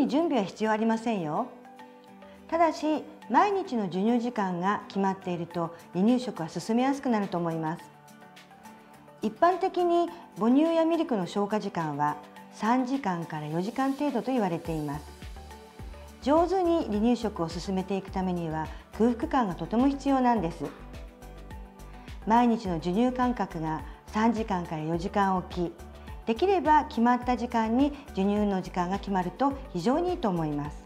に準備は必要ありませんよ。ただし毎日の授乳時間が決まっていると離乳食は進めやすくなると思います。一般的に母乳やミルクの消化時間は3時間から4時間程度と言われています。上手に離乳食を進めていくためには空腹感がとても必要なんです。毎日の授乳間隔が3時間から4時間おき、できれば決まった時間に授乳の時間が決まると非常にいいと思います。